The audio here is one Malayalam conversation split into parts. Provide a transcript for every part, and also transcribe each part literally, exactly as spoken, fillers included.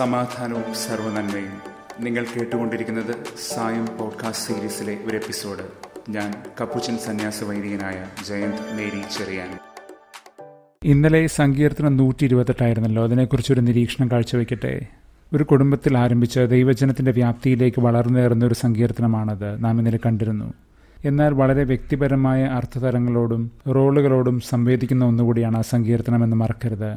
സമാധാനവും സർവ്വനന്മയും. നിങ്ങൾ കേട്ടുകൊണ്ടിരിക്കുന്നത് സായം പോഡ്കാസ്റ്റ് സീരീസിലെ ഒരു എപ്പിസോഡ്. ഞാൻ കപ്പുച്ചൻ സന്യാസ വൈദികനായ ജയന്ത് മേരി ചെറിയാൻ. ഇന്നലെ സങ്കീർത്തനം നൂറ്റി ഇരുപത്തെട്ടായിരുന്നല്ലോ. അതിനെക്കുറിച്ചൊരു നിരീക്ഷണം കാഴ്ചവെക്കട്ടെ. ഒരു കുടുംബത്തിൽ ആരംഭിച്ച ദൈവജനത്തിന്റെ വ്യാപ്തിയിലേക്ക് വളർന്നേറുന്ന ഒരു സങ്കീർത്തനമാണത്. നാം ഇന്നലെ കണ്ടിരുന്നു. എന്നാൽ വളരെ വ്യക്തിപരമായ അർത്ഥതലങ്ങളോടും റോളുകളോടും സംവേദിക്കുന്ന ഒന്നുകൂടിയാണ് ആ സങ്കീർത്തനം എന്ന് മറക്കരുത്.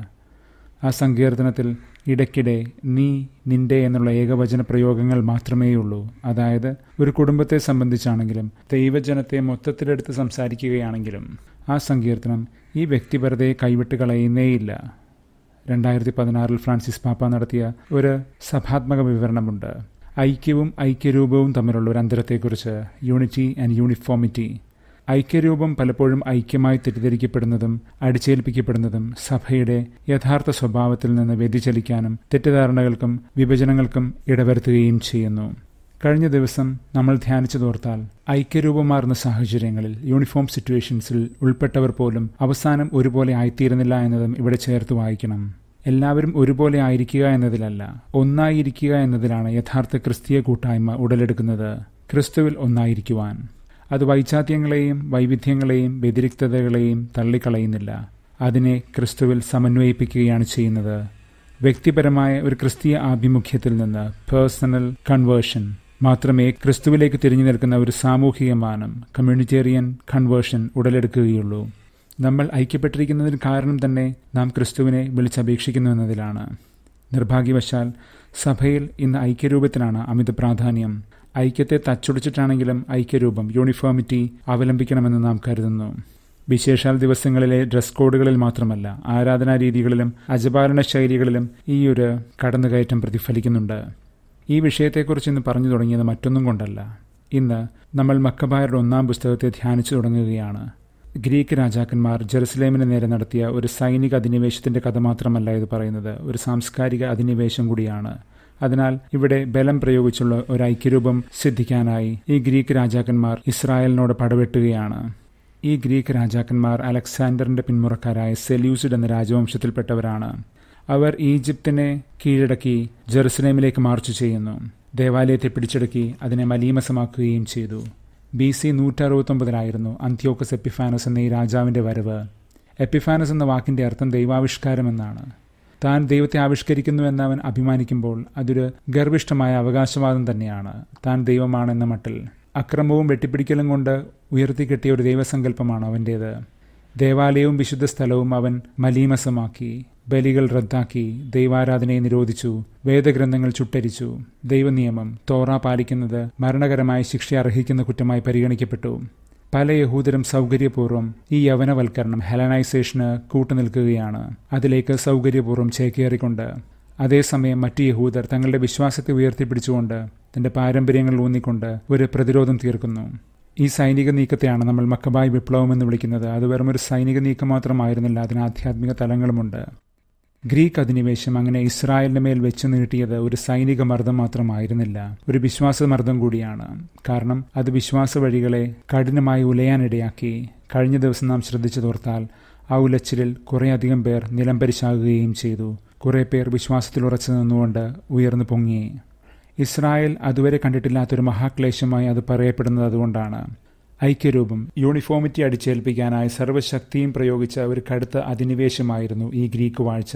ആ സങ്കീർത്തനത്തിൽ ഇടയ്ക്കിടെ നീ, നിന്റെ എന്നുള്ള ഏകവചന പ്രയോഗങ്ങൾ മാത്രമേയുള്ളൂ. അതായത് ഒരു കുടുംബത്തെ സംബന്ധിച്ചാണെങ്കിലും ദൈവജനത്തെ മൊത്തത്തിലെടുത്ത് സംസാരിക്കുകയാണെങ്കിലും ആ സങ്കീർത്തനം ഈ വ്യക്തിപരതയെ കൈവിട്ട് കളയുന്നേയില്ല. രണ്ടായിരത്തി പതിനാറിൽ ഫ്രാൻസിസ് പാപ്പ നടത്തിയ ഒരു സഭാത്മക വിവരണമുണ്ട്. ഐക്യവും ഐക്യരൂപവും തമ്മിലുള്ള ഒരു അന്തരത്തെക്കുറിച്ച്, യൂണിറ്റി ആൻഡ് യൂണിഫോമിറ്റി. ഐക്യരൂപം പലപ്പോഴും ഐക്യമായി തെറ്റിദ്ധരിക്കപ്പെടുന്നതും അടിച്ചേൽപ്പിക്കപ്പെടുന്നതും സഭയുടെ യഥാർത്ഥ സ്വഭാവത്തിൽ നിന്ന് വ്യതിചലിക്കാനും തെറ്റിദ്ധാരണകൾക്കും വിഭജനങ്ങൾക്കും ഇടവരുത്തുകയും ചെയ്യുന്നു. കഴിഞ്ഞ ദിവസം നമ്മൾ ധ്യാനിച്ചു തോർത്താൽ ഐക്യരൂപമാർന്ന സാഹചര്യങ്ങളിൽ, യൂണിഫോം സിറ്റുവേഷൻസിൽ ഉൾപ്പെട്ടവർ പോലും അവസാനം ഒരുപോലെ ആയിത്തീരുന്നില്ല എന്നതും ഇവിടെ ചേർത്ത് വായിക്കണം. എല്ലാവരും ഒരുപോലെ ആയിരിക്കുക എന്നതിലല്ല, ഒന്നായിരിക്കുക എന്നതിലാണ് യഥാർത്ഥ ക്രിസ്തീയ കൂട്ടായ്മ ഉടലെടുക്കുന്നത്. ക്രിസ്തുവിൽ ഒന്നായിരിക്കുവാൻ. അത് വൈചാത്യങ്ങളെയും വൈവിധ്യങ്ങളെയും വ്യതിരിക്തതകളെയും തള്ളിക്കളയുന്നില്ല. അതിനെ ക്രിസ്തുവിൽ സമന്വയിപ്പിക്കുകയാണ് ചെയ്യുന്നത്. വ്യക്തിപരമായ ഒരു ക്രിസ്തീയ ആഭിമുഖ്യത്തിൽ നിന്ന്, പേഴ്സണൽ കൺവേർഷൻ, മാത്രമേ ക്രിസ്തുവിലേക്ക് തിരിഞ്ഞു നിൽക്കുന്ന ഒരു സാമൂഹിക മാനം, കമ്മ്യൂണിറ്റേറിയൻ കൺവേർഷൻ ഉടലെടുക്കുകയുള്ളൂ. നമ്മൾ ഐക്യപ്പെട്ടിരിക്കുന്നതിന് കാരണം തന്നെ നാം ക്രിസ്തുവിനെ വിളിച്ചപേക്ഷിക്കുന്നു എന്നതിലാണ്. നിർഭാഗ്യവശാൽ സഭയിൽ ഇന്ന് ഐക്യരൂപത്തിനാണ് അമിത പ്രാധാന്യം. ഐക്യത്തെ തച്ചുടിച്ചിട്ടാണെങ്കിലും ഐക്യരൂപം, യൂണിഫോമിറ്റി അവലംബിക്കണമെന്ന് നാം കരുതുന്നു. വിശേഷാൽ ദിവസങ്ങളിലെ ഡ്രസ് കോഡുകളിൽ മാത്രമല്ല, ആരാധനാ രീതികളിലും അജപാലന ശൈലികളിലും ഈ ഒരു കടന്നുകയറ്റം പ്രതിഫലിക്കുന്നുണ്ട്. ഈ വിഷയത്തെക്കുറിച്ച് ഇന്ന് പറഞ്ഞു തുടങ്ങിയത് മറ്റൊന്നും കൊണ്ടല്ല. ഇന്ന് നമ്മൾ മക്കബായരുടെ ഒന്നാം പുസ്തകത്തെ ധ്യാനിച്ചു തുടങ്ങുകയാണ്. ഗ്രീക്ക് രാജാക്കന്മാർ ജെറുസലേമിന് നേരെ നടത്തിയ ഒരു സൈനിക അധിനിവേശത്തിന്റെ കഥ മാത്രമല്ല ഇത് പറയുന്നത്, ഒരു സാംസ്കാരിക അധിനിവേശം കൂടിയാണ്. അതിനാൽ ഇവിടെ ബലം പ്രയോഗിച്ചുള്ള ഒരു ഐക്യരൂപം സിദ്ധിക്കാനായി ഈ ഗ്രീക്ക് രാജാക്കന്മാർ ഇസ്രായേലിനോട് പടവെട്ടുകയാണ്. ഈ ഗ്രീക്ക് രാജാക്കന്മാർ അലക്സാണ്ടറിന്റെ പിന്മുറക്കാരായ സെല്യൂസിഡ് എന്ന രാജവംശത്തിൽപ്പെട്ടവരാണ്. അവർ ഈജിപ്തിനെ കീഴടക്കി ജെറുസലേമിലേക്ക് മാർച്ച് ചെയ്യുന്നു. ദേവാലയത്തെ പിടിച്ചടക്കി അതിനെ മലീമസമാക്കുകയും ചെയ്തു. ബി സി നൂറ്റി അറുപത്തൊമ്പതിലായിരുന്നു അന്ത്യോക്കസ് എപ്പിഫാനസ് എന്ന ഈ രാജാവിന്റെ വരവ്. എപ്പിഫാനസ് എന്ന വാക്കിന്റെ അർത്ഥം ദൈവാവിഷ്കാരം എന്നാണ്. താൻ ദൈവത്തെ ആവിഷ്കരിക്കുന്നുവെന്ന് അവൻ അഭിമാനിക്കുമ്പോൾ അതൊരു ഗർഭിഷ്ഠമായ അവകാശവാദം തന്നെയാണ്. താൻ ദൈവമാണെന്ന മട്ടിൽ അക്രമവും വെട്ടിപ്പിടിക്കലും കൊണ്ട് ഉയർത്തിക്കെട്ടിയ ഒരു ദൈവസങ്കല്പമാണ് അവൻ്റേത്. ദേവാലയവും വിശുദ്ധ സ്ഥലവും അവൻ മലീമസമാക്കി, ബലികൾ റദ്ദാക്കി, ദൈവാരാധനയെ നിരോധിച്ചു, വേദഗ്രന്ഥങ്ങൾ ചുട്ടരിച്ചു. ദൈവനിയമം തോറ പാലിക്കുന്നത് മരണകരമായ ശിക്ഷ അർഹിക്കുന്ന കുറ്റമായി പരിഗണിക്കപ്പെട്ടു. പല യഹൂദരും സൗകര്യപൂർവ്വം ഈ യവനവൽക്കരണം, ഹെലനൈസേഷന് കൂട്ടുനിൽക്കുകയാണ്, അതിലേക്ക് സൗകര്യപൂർവ്വം ചേക്കേറിക്കൊണ്ട്. അതേസമയം മറ്റ് യഹൂദർ തങ്ങളുടെ വിശ്വാസത്തെ ഉയർത്തിപ്പിടിച്ചുകൊണ്ട്, തന്റെ പാരമ്പര്യങ്ങൾ ഊന്നിക്കൊണ്ട് ഒരു പ്രതിരോധം തീർക്കുന്നു. ഈ സൈനിക നീക്കത്തെയാണ് നമ്മൾ മക്കബായ് വിപ്ലവം എന്ന് വിളിക്കുന്നത്. അത് വെറും ഒരു സൈനിക നീക്കം മാത്രമായിരുന്നില്ല, അതിന് ആധ്യാത്മിക തലങ്ങളുമുണ്ട്. ഗ്രീക്ക് അധിനിവേശം അങ്ങനെ ഇസ്രായേലിന്റെ മേൽ വെച്ചു നീട്ടിയത് ഒരു സൈനിക മർദ്ദം മാത്രമായിരുന്നില്ല, ഒരു വിശ്വാസമർദ്ദം കൂടിയാണ്. കാരണം അത് വിശ്വാസ വഴികളെ കഠിനമായി ഉലയാനിടയാക്കി. കഴിഞ്ഞ ദിവസം നാം ശ്രദ്ധിച്ചു തോർത്താൽ ആ ഉലച്ചിലിൽ കുറേയധികം പേർ നിലംപരിശാകുകയും ചെയ്തു. കുറേ പേർ വിശ്വാസത്തിൽ ഉറച്ചു നിന്നുകൊണ്ട് ഉയർന്നു പൊങ്ങി. ഇസ്രായേൽ അതുവരെ കണ്ടിട്ടില്ലാത്തൊരു മഹാക്ലേശമായി അത് പറയപ്പെടുന്നത് അതുകൊണ്ടാണ്. ഐക്യരൂപം, യൂണിഫോമിറ്റി അടിച്ചേൽപ്പിക്കാനായി സർവ്വശക്തിയും പ്രയോഗിച്ച ഒരു കടുത്ത അധിനിവേശമായിരുന്നു ഈ ഗ്രീക്ക് വാഴ്ച.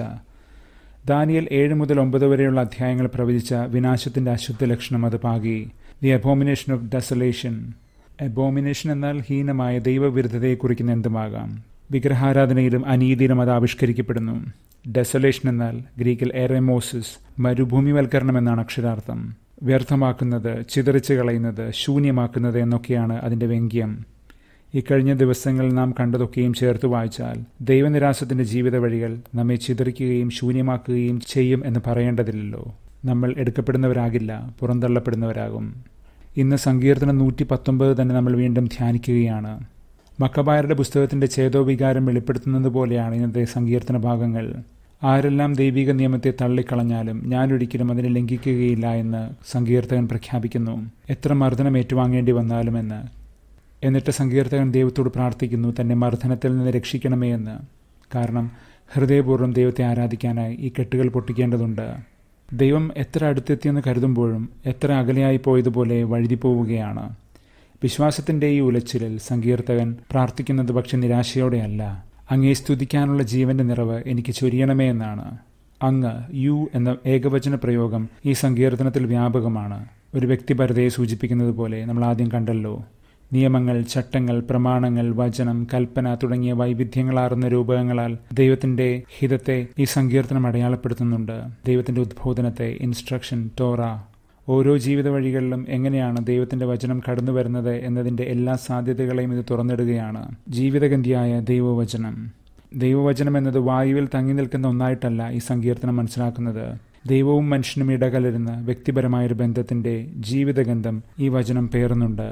ദാനിയേൽ ഏഴ് മുതൽ ഒമ്പത് വരെയുള്ള അധ്യായങ്ങൾ പ്രവചിച്ച വിനാശത്തിന്റെ അശുദ്ധ ലക്ഷണം അത് പാകി. The abomination of desolation. Abomination എന്നാൽ ഹീനമായ ദൈവവിരുദ്ധതയെ കുറിക്കുന്ന എന്തുമാകാം. വിഗ്രഹാരാധനയിലും അനീതിയിലും അത് ആവിഷ്കരിക്കപ്പെടുന്നു. ഡെസലേഷൻ എന്നാൽ ഗ്രീക്കിൽ എറെമോസിസ്, മരുഭൂമിവൽക്കരണം എന്നാണ് അക്ഷരാർത്ഥം. വ്യർത്ഥമാക്കുന്നത്, ചിതറിച്ച് കളയുന്നത്, ശൂന്യമാക്കുന്നത് എന്നൊക്കെയാണ് അതിൻ്റെ വ്യംഗ്യം. ഇക്കഴിഞ്ഞ ദിവസങ്ങളിൽ നാം കണ്ടതൊക്കെയും ചേർത്ത് വായിച്ചാൽ ദൈവനിരാസത്തിന്റെ ജീവിത വഴികൾ നമ്മെ ചിതറിക്കുകയും ശൂന്യമാക്കുകയും ചെയ്യും എന്ന് പറയേണ്ടതില്ലല്ലോ. നമ്മൾ എടുക്കപ്പെടുന്നവരാകില്ല, പുറന്തള്ളപ്പെടുന്നവരാകും. ഇന്ന് സങ്കീർത്തനം നൂറ്റി പത്തൊമ്പത് തന്നെ നമ്മൾ വീണ്ടും ധ്യാനിക്കുകയാണ്. മക്കബായരുടെ പുസ്തകത്തിന്റെ ചേതോവികാരം വെളിപ്പെടുത്തുന്നത് പോലെയാണ് ഇന്നത്തെ സങ്കീർത്തന ഭാഗങ്ങൾ. ആരെല്ലാം ദൈവിക നിയമത്തെ തള്ളിക്കളഞ്ഞാലും ഞാനൊരിക്കലും അതിനെ ലംഘിക്കുകയില്ല എന്ന് സങ്കീർത്തകൻ പ്രഖ്യാപിക്കുന്നു. എത്ര മർദ്ദനം ഏറ്റുവാങ്ങേണ്ടി വന്നാലും എന്ന്. എന്നിട്ട് സങ്കീർത്തകൻ ദൈവത്തോട് പ്രാർത്ഥിക്കുന്നു തന്നെ മർദ്ദനത്തിൽ നിന്ന് രക്ഷിക്കണമേ എന്ന്. കാരണം ഹൃദയപൂർവ്വം ദൈവത്തെ ആരാധിക്കാനായി ഈ കെട്ടുകൾ പൊട്ടിക്കേണ്ടതുണ്ട്. ദൈവം എത്ര അടുത്തെത്തിയെന്ന് കരുതുമ്പോഴും എത്ര അകലെയായി പോയതുപോലെ വഴുതിപ്പോവുകയാണ്. വിശ്വാസത്തിന്റെ ഈ ഉലച്ചിലിൽ സങ്കീർത്തകൻ പ്രാർത്ഥിക്കുന്നത് പക്ഷെ നിരാശയോടെയല്ല. അങ്ങേ സ്തുതിക്കാനുള്ള ജീവന്റെ നിറവ് എനിക്ക് ചൊരിയണമേ എന്നാണ്. അങ്ങ്, യു എന്ന ഏകവചന പ്രയോഗം ഈ സങ്കീർത്തനത്തിൽ വ്യാപകമാണ്. ഒരു വ്യക്തിപരതയെ സൂചിപ്പിക്കുന്നത് പോലെ നമ്മൾ ആദ്യം കണ്ടല്ലോ. നിയമങ്ങൾ, ചട്ടങ്ങൾ, പ്രമാണങ്ങൾ, വചനം, കൽപ്പന തുടങ്ങിയ വൈവിധ്യങ്ങളാർന്ന രൂപകങ്ങളാൽ ദൈവത്തിന്റെ ഹിതത്തെ ഈ സങ്കീർത്തനം അടയാളപ്പെടുത്തുന്നുണ്ട്. ദൈവത്തിന്റെ ഉദ്ബോധനത്തെ, ഇൻസ്ട്രക്ഷൻ, ടോറ. ഓരോ ജീവിത വഴികളിലും എങ്ങനെയാണ് ദൈവത്തിന്റെ വചനം കടന്നു വരുന്നത് എന്നതിന്റെ എല്ലാ സാധ്യതകളെയും ഇത് തുറന്നിടുകയാണ്. ജീവിതഗന്ധിയായ ദൈവവചനം. ദൈവവചനം എന്നത് വായുവിൽ തങ്ങി നിൽക്കുന്ന ഒന്നായിട്ടല്ല ഈ സങ്കീർത്തനം മനസ്സിലാക്കുന്നത്. ദൈവവും മനുഷ്യനും ഇടകലരുന്ന വ്യക്തിപരമായൊരു ബന്ധത്തിന്റെ ജീവിതഗന്ധം ഈ വചനം പേറുന്നുണ്ട്.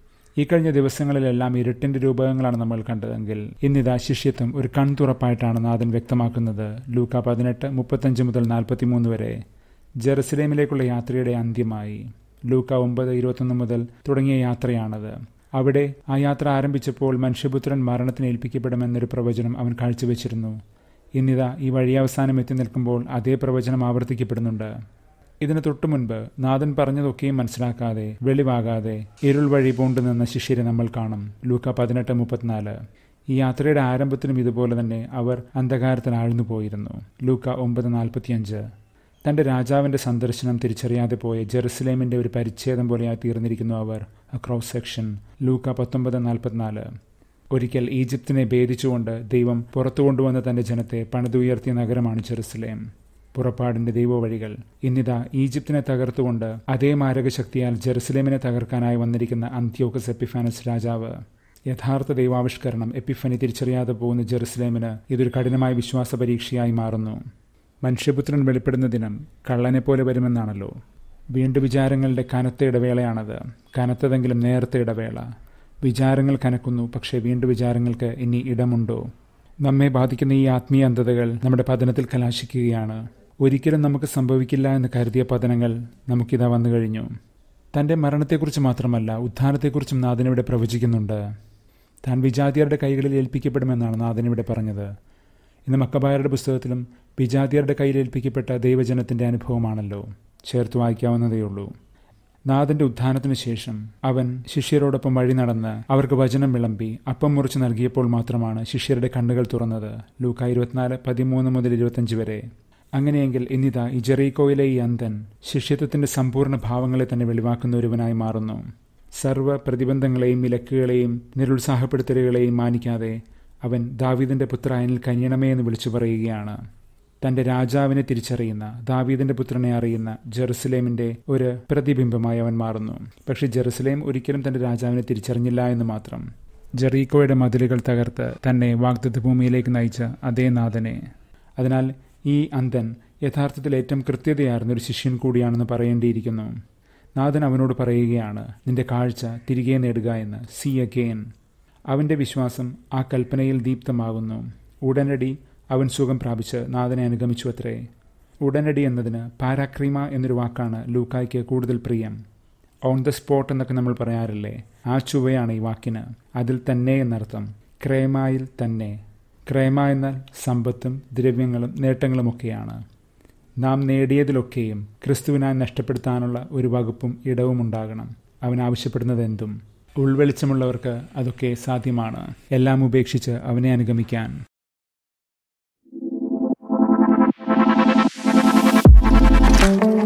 ഈ കഴിഞ്ഞ ദിവസങ്ങളിലെല്ലാം ഇരുട്ടിന്റെ രൂപകങ്ങളാണ് നമ്മൾ കണ്ടതെങ്കിൽ ഇന്നിതാ ശിഷ്യത്വം ഒരു കൺതുറപ്പായിട്ടാണ് നാഥൻ വ്യക്തമാക്കുന്നത്. ലൂക്ക പതിനെട്ട് മുപ്പത്തഞ്ച് മുതൽ നാൽപ്പത്തിമൂന്ന് വരെ. ജെറുസലേമിലേക്കുള്ള യാത്രയുടെ അന്ത്യമായി. ലൂക്ക ഒമ്പത് ഇരുപത്തൊന്ന് മുതൽ തുടങ്ങിയ യാത്രയാണത്. അവിടെ ആ യാത്ര ആരംഭിച്ചപ്പോൾ മനുഷ്യപുത്രൻ മരണത്തിന് ഏൽപ്പിക്കപ്പെടുമെന്നൊരു പ്രവചനം അവൻ കാഴ്ചവെച്ചിരുന്നു. ഇന്നിതാ ഈ വഴിയവസാനം എത്തി നിൽക്കുമ്പോൾ അതേ പ്രവചനം ആവർത്തിക്കപ്പെടുന്നുണ്ട്. ഇതിന് തൊട്ടു മുൻപ് നാഥൻ പറഞ്ഞതൊക്കെയും മനസ്സിലാക്കാതെ, വെളിവാകാതെ ഇരുൾ വഴി പൂണ്ടുനിന്ന ശിഷ്യരെ നമ്മൾ കാണും. ലൂക്ക പതിനെട്ട് മുപ്പത്തിനാല്. ഈ യാത്രയുടെ ആരംഭത്തിലും ഇതുപോലെ തന്നെ അവർ അന്ധകാരത്തിൽ ആഴ്ന്നു പോയിരുന്നു. ലൂക്ക ഒമ്പത് നാൽപ്പത്തിയഞ്ച്. തന്റെ രാജാവിന്റെ സന്ദർശനം തിരിച്ചറിയാതെ പോയ ജെറുസലേമിന്റെ ഒരു പരിച്ഛേദം പോലെയായി തീർന്നിരിക്കുന്നു അവർ. Cross section. ലൂക്ക പത്തൊമ്പത് നാൽപ്പത്തിനാല്. ഒരിക്കൽ ഈജിപ്തിനെ ഭേദിച്ചുകൊണ്ട് ദൈവം പുറത്തു കൊണ്ടുവന്ന തന്റെ ജനത്തെ പണിതുയർത്തിയ നഗരമാണ് ജെറുസലേം. പുറപ്പാടിന്റെ ദൈവവഴികൾ. ഇന്നിതാ ഈജിപ്തിനെ തകർത്തുകൊണ്ട് അതേ മാരകശക്തിയാൽ ജെറുസലേമിനെ തകർക്കാനായി വന്നിരിക്കുന്ന അന്ത്യോക്കസ് എപ്പിഫാനസ് രാജാവ്. യഥാർത്ഥ ദൈവാവിഷ്കരണം എപ്പിഫനി തിരിച്ചറിയാതെ പോകുന്ന ജെറുസലേമിന് ഇതൊരു കഠിനമായ വിശ്വാസ പരീക്ഷയായി മാറുന്നു. മനുഷ്യപുത്രൻ വെളിപ്പെടുന്ന ദിനം കള്ളനെ പോലെ വരുമെന്നാണല്ലോ. വീണ്ടു വിചാരങ്ങളുടെ കനത്ത ഇടവേളയാണത്. കനത്തതെങ്കിലും നേരത്തെ ഇടവേള. വിചാരങ്ങൾ കനക്കുന്നു, പക്ഷേ വീണ്ടു വിചാരങ്ങൾക്ക് ഇനി ഇടമുണ്ടോ? നമ്മെ ബാധിക്കുന്ന ഈ ആത്മീയ അന്ധതകൾ നമ്മുടെ പതനത്തിൽ കലാശിക്കുകയാണ്. ഒരിക്കലും നമുക്ക് സംഭവിക്കില്ല എന്ന് കരുതിയ പതനങ്ങൾ നമുക്കിതാ വന്നു കഴിഞ്ഞു. തന്റെ മരണത്തെക്കുറിച്ച് മാത്രമല്ല, ഉത്ഥാനത്തെക്കുറിച്ചും നാഥനിവിടെ പ്രവചിക്കുന്നുണ്ട്. താൻ വിജാതിയരുടെ കൈകളിൽ ഏൽപ്പിക്കപ്പെടുമെന്നാണ് നാഥനിവിടെ പറഞ്ഞത്. ഇന്ന് മക്കബായരുടെ പുസ്തകത്തിലും വിജാതിയരുടെ കയ്യിൽ ഏൽപ്പിക്കപ്പെട്ട ദൈവജനത്തിന്റെ അനുഭവമാണല്ലോ. ചേർത്ത് വായിക്കാവുന്നതേയുള്ളൂ. നാഥന്റെ ഉത്ഥാനത്തിനു ശേഷം അവൻ ശിഷ്യരോടൊപ്പം വഴി നടന്ന് അവർക്ക് വചനം വിളമ്പി അപ്പം മുറിച്ച് നൽകിയപ്പോൾ മാത്രമാണ് ശിഷ്യരുടെ കണ്ണുകൾ തുറന്നത്. ലൂക്ക ഇരുപത്തിനാല് പതിമൂന്ന് മുതൽ ഇരുപത്തിയഞ്ച് വരെ. അങ്ങനെയെങ്കിൽ ഇന്നിതാ ഈ ജെറീക്കോയിലെ ഈ അന്ധൻ ശിഷ്യത്വത്തിന്റെ സമ്പൂർണ്ണ ഭാവങ്ങളെ തന്നെ വെളിവാക്കുന്ന ഒരുവനായി മാറുന്നു. സർവ്വ പ്രതിബന്ധങ്ങളെയും വിലക്കുകളെയും നിരുത്സാഹപ്പെടുത്തലുകളെയും മാനിക്കാതെ അവൻ ദാവീദിന്റെ പുത്ര എന്നിൽ കനിയണമേ എന്ന് വിളിച്ചു പറയുകയാണ്. തന്റെ രാജാവിനെ തിരിച്ചറിയുന്ന, ദാവീദിന്റെ പുത്രനെ അറിയുന്ന ജെറുസലേമിന്റെ ഒരു പ്രതിബിംബമായി അവൻ മാറുന്നു. പക്ഷെ ജെറുസലേം ഒരിക്കലും തന്റെ രാജാവിനെ തിരിച്ചറിഞ്ഞില്ല എന്ന് മാത്രം. ജെറീക്കോയുടെ മതിലുകൾ തകർത്ത് തന്നെ വാഗ്ദത്ത ഭൂമിയിലേക്ക് നയിച്ച അതേ നാഥനെ. അതിനാൽ ഈ അന്ധൻ യഥാർത്ഥത്തിൽ ഏറ്റവും കൃത്യതയാർന്ന ഒരു ശിഷ്യൻ കൂടിയാണെന്ന് പറയേണ്ടിയിരിക്കുന്നു. നാഥൻ അവനോട് പറയുകയാണ്, നിന്റെ കാഴ്ച തിരികെ നേടുക എന്ന്. See again. അവന്റെ വിശ്വാസം ആ കൽപ്പനയിൽ ദീപ്തമാകുന്നു. ഉടനടി അവൻ സുഖം പ്രാപിച്ച് നാഥനെ അനുഗമിച്ചു അത്രേ. ഉടനടി എന്നതിന് പാരാക്രീമ എന്നൊരു വാക്കാണ് ലൂക്കായ്ക്ക് കൂടുതൽ പ്രിയം. ഓൺ ദ സ്പോട്ട് എന്നൊക്കെ നമ്മൾ പറയാറില്ലേ, ആ ചുവയാണ് ഈ വാക്കിന്. അതിൽ തന്നെ എന്നർത്ഥം. ക്രേമായിൽ തന്നെ. ക്രേമ എന്നാൽ സമ്പത്തും ദ്രവ്യങ്ങളും നേട്ടങ്ങളുമൊക്കെയാണ്. നാം നേടിയതിലൊക്കെയും ക്രിസ്തുവിനായി നഷ്ടപ്പെടുത്താനുള്ള ഒരു വകുപ്പും ഇടവും ഉണ്ടാകണം. അവൻ ആവശ്യപ്പെടുന്നത് എന്തും. ഉൾവെളിച്ചമുള്ളവർക്ക് അതൊക്കെ സാധ്യമാണ്. എല്ലാം ഉപേക്ഷിച്ച് അവനെ അനുഗമിക്കാൻ. Thank you.